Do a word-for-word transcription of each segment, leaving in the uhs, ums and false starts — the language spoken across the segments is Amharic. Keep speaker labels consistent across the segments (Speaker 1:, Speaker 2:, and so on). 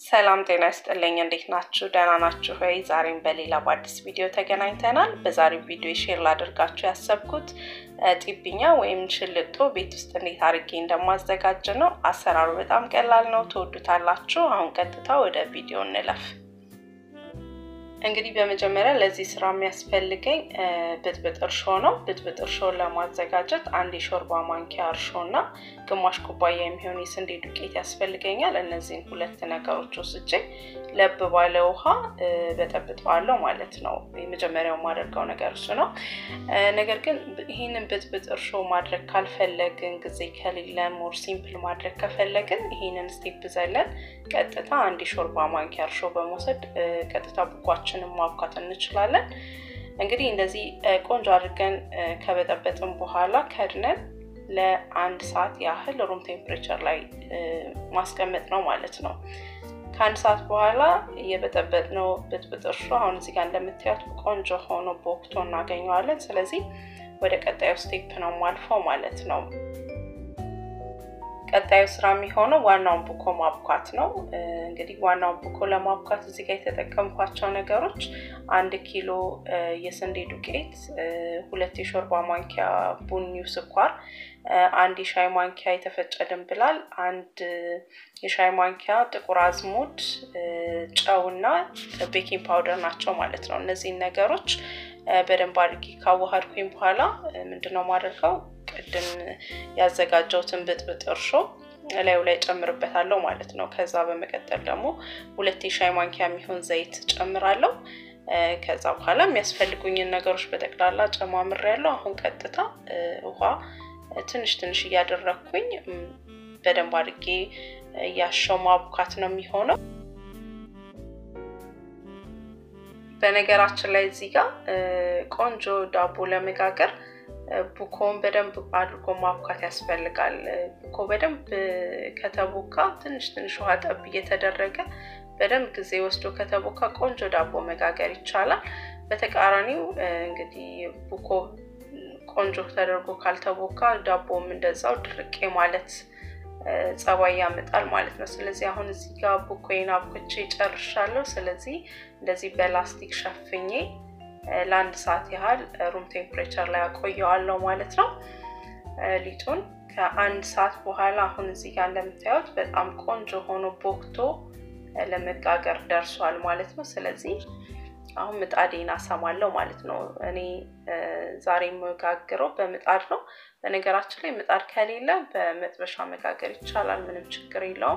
Speaker 1: ሰላም ጤና ይስጥልኝ እንዴት ናችሁ ደህና ናችሁ ወይ ዛሬም በሌላ አዲስ ቪዲዮ ተገናኝተናል በዛሬው ቪዲዮ ሼር ላደርጋችሁ ያሰብኩት ጢብኛ ወይም ሽልጦ ቤት ውስጥ እንዴት አድርጌ እንደማዘጋጅ ነው አሰራሩ በጣም ቀላል ነው ተወዱታላችሁ አሁን ቀጥታ ወደ ቪዲዮ እንለፍ እንግዲህ በመጀመሪያ ለዚህ ስራ የሚያስፈልገኝ ብጥብጥ እርሾ ነው ብጥብጥ እርሾ ለማዘጋጀት አንድ የሾርባ ማንኪያ እርሾና ግማሽ ኩባያ የሚሆን የስንዴ ዱቄት ያስፈልገኛል እነዚህን ሁለት ነገሮች ወስጄ ለብ ባለ ውሃ በጠብጠዋለሁ ማለት ነው የመጀመሪያው ማድረጋው ነገር እሱ ነው ነገር ግን ይሄንን ብጥብጥ እርሾ ማድረግ ካልፈለግን ጊዜ ከሌለን ሞር ሲምፕል ማድረግ ከፈለግን ይሄንን ስቴፕ ዘለን ቀጥታ አንድ የሾርባ ማንኪያ እርሾ በመውሰድ ቀጥታ ቡቋችንን ማብካት እንችላለን እንግዲህ እንደዚህ ቆንጆ አድርገን ከበጠበጥን በኋላ ከድነን ለአንድ ሰዓት ያህል ሩም ቴምፕሬቸር ላይ ማስቀመጥ ነው ማለት ነው ከአንድ ሰዓት በኋላ የበጠበጥነው ብጥብጥ እርሾ አሁን እዚህ ጋር እንደምታዩት ቆንጆ ሆኖ ቦክቶ እናገኘዋለን ስለዚህ ወደ ቀጣዩ ስቴፕ ነው ማልፈው ማለት ነው ቀጣዩ ስራ የሚሆነው ዋናውን ቡኮ ማብካት ነው እንግዲህ ዋናውን ቡኮ ለማብካት እዚህ ጋር የተጠቀምኳቸው ነገሮች አንድ ኪሎ የስንዴ ዱቄት ሁለት የሾርባ ማንኪያ ቡኒው ስኳር አንድ የሻይ ማንኪያ የተፈጨ ድንብላል አንድ የሻይ ማንኪያ ጥቁር አዝሙድ ጨውና ቤኪንግ ፓውደር ናቸው ማለት ነው እነዚህ ነገሮች በደንብ አድርጌ ካዋሃድኩኝ በኋላ ምንድነው ማድረገው ቅድም ያዘጋጀውትን ብጥብጥ እርሾ ላዩ ላይ ጨምርበታለሁ ማለት ነው ከዛ በመቀጠል ደግሞ ሁለት የሻይ ማንኪያ የሚሆን ዘይት ጨምራለሁ ከዛ በኋላ የሚያስፈልጉኝ ነገሮች በጠቅላላ ጨማምሬያለሁ አሁን ቀጥታ ውሃ ትንሽ ትንሽ ያደረኩኝ በደንብ አድርጌ ያሻው ማብካት ነው የሚሆነው በነገራችን ላይ እዚህ ጋር ቆንጆ ዳቦ ለመጋገር ቡኮን በደንብ አድርጎ ማብካት ያስፈልጋል ቡኮ በደንብ ከተቦካ ትንሽ ትንሽ ውሃ ጠብ እየተደረገ በደንብ ጊዜ ወስዶ ከተቦካ ቆንጆ ዳቦ መጋገር ይቻላል በተቃራኒው እንግዲህ ቡኮ ቆንጆ ተደርጎ ካልተቦካ ዳቦም እንደዛው ድርቄ ማለት ጸባይ ያመጣል ማለት ነው ስለዚህ አሁን እዚህ ጋር ቡኮዬን አብኩቼ ጨርሻለሁ ስለዚህ እንደዚህ በላስቲክ ሸፍኜ ለአንድ ሰዓት ያህል ሩም ቴምፕሬቸር ላይ አቆየዋለሁ ማለት ነው ሊጡን ከአንድ ሰዓት በኋላ አሁን እዚህ ጋር እንደምታዩት በጣም ቆንጆ ሆኖ ቦክቶ ለመጋገር ደርሷል ማለት ነው ስለዚህ አሁን ምጣዴን አሰማለሁ ማለት ነው እኔ ዛሬ መጋገረው በምጣድ ነው በነገራችን ላይ ምጣድ ከሌለ በመጥበሻ መጋገር ይቻላል ምንም ችግር የለውም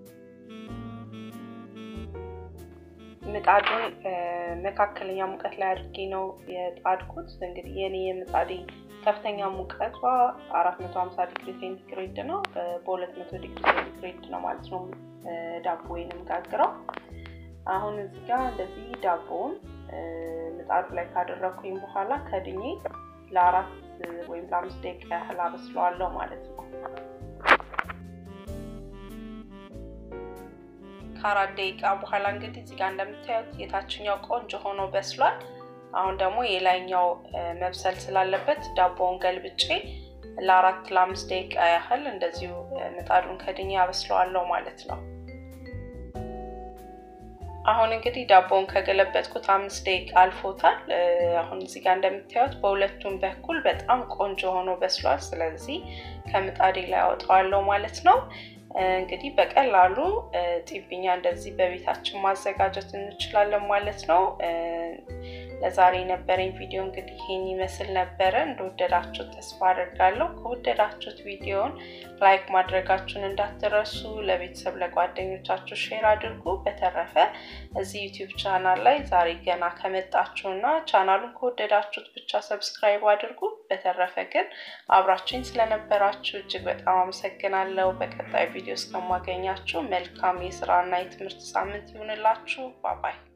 Speaker 1: ምጣዱን መካከለኛ ሙቀት ላይ አድርጌ ነው የጣድኩት እንግዲህ የኔ የምጣዴ ከፍተኛ ሙቀቷ አራት መቶ ሃምሳ ዲግሪ ሴንቲግሬድ ነው በሁለት መቶ ዲግሪ ሴንቲግሬድ ነው ማለት ነው ዳቦዬንም ጋግረው አሁን እዚህ ጋር እንደዚህ ዳቦውን ምጣዱ ላይ ካደረኩኝ በኋላ ከድኜ ለአራት ወይም ለአምስት ደቂቃ ያህል አበስለዋለሁ ማለት ነው ከአራት ደቂቃ በኋላ እንግዲህ እዚህ ጋር እንደምታዩት የታችኛው ቆንጆ ሆኖ በስሏል አሁን ደግሞ የላይኛው መብሰል ስላለበት ዳቦውን ገልብጬ ለአራት ለአምስት ደቂቃ ያህል እንደዚሁ ምጣዱን ከድኜ አበስለዋለሁ ማለት ነው አሁን እንግዲህ ዳቦውን ከገለበጥኩት አምስት ደቂቃ አልፎታል አሁን እዚህ ጋር እንደምታዩት በሁለቱም በኩል በጣም ቆንጆ ሆኖ በስሏል ስለዚህ ከምጣዴ ላይ አወጣዋለሁ ማለት ነው እንግዲህ በቀላሉ ጢብኛ እንደዚህ በቤታችን ማዘጋጀት እንችላለን ማለት ነው ለዛሬ የነበረኝ ቪዲዮ እንግዲህ ይሄን ይመስል ነበር እንደወደዳችሁት ተስፋ አደርጋለሁ ከወደዳችሁት ቪዲዮን ላይክ ማድረጋችሁን እንዳትረሱ ለቤተሰብ ለጓደኞቻችሁ ሼር አድርጉ በተረፈ እዚህ ዩቲዩብ ቻናል ላይ ዛሬ ገና ከመጣችሁና ቻናሉን ከወደዳችሁት ብቻ ሰብስክራይብ አድርጉ በተረፈ ግን አብራችሁኝ ስለነበራችሁ እጅግ በጣም አመሰግናለሁ በቀጣይ ቪዲዮ እስከማገኛችሁ መልካም የስራና የትምህርት ሳምንት ይሁንላችሁ ባይ ባይ